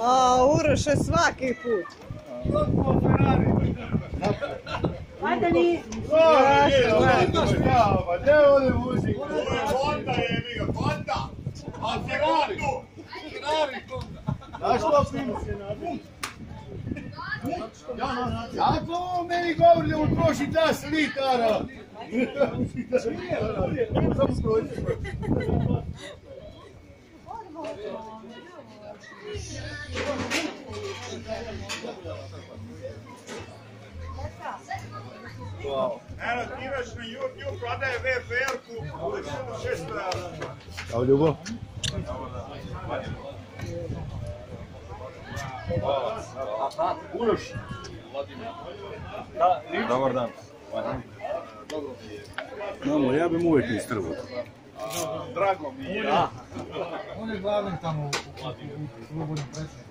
A, Uroše svaki put. Ajde ni. Gdje je ovdje muzik? Ovo je Honda, jebi ga, Honda! A sekundu! Znaš što pimo? Ako ovo meni govori da mu troši 10 litara? Eno, ti već na YouTube prodaje VPL-ku, uvijek 600 €. Ćao, Ljubo. Uroš. Dobar dan. Mamo, ja bih uvijek istrvao. Drago mi je. On je glavni tamo u slobodnom predsjedniku.